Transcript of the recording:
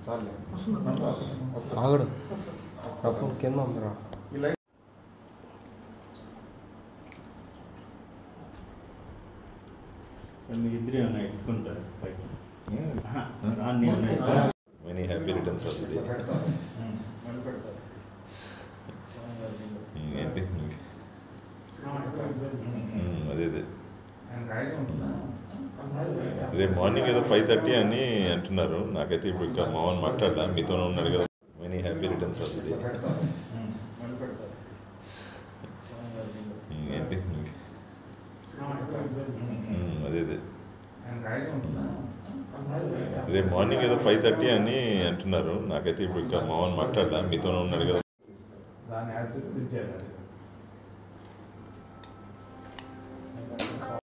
ఆగడు అప్పుడు కింద ఉందిరా. Many happy returns of the day. ఏంటి అదే రేపు మార్నింగ్ ఏదో 5:30 అని అంటున్నారు. నాకైతే ఇప్పుడు ఇంకా మామూలు మాట్లాడలా, మీతోనే ఉన్నాడు కదా. Many happy returns of the day. ఏంటి అదే రేపు మార్నింగ్ ఏదో 5:30 అని అంటున్నారు. నాకైతే ఇప్పుడు ఇంకా మామూలు మాట్లాడలా, మీతోనే ఉన్నాడు కదా.